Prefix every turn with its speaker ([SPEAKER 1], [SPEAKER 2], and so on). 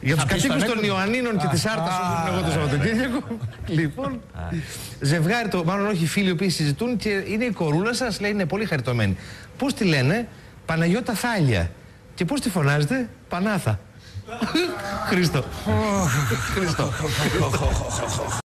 [SPEAKER 1] Για τους κατοίκους των Ιωαννίνων και της Άρτας, όπως ήμουν εγώ το Σαββατοκύριακο. Λοιπόν, ζευγάρι, μάλλον όχι, φίλοι οι οποίοι συζητούν και είναι η κορούλα σας, λέει, είναι πολύ χαριτωμένη. Πώς τη λένε? Παναγιώτα Θάλια. Και πώς τη φωνάζετε? Πανάθα. Χρήστο.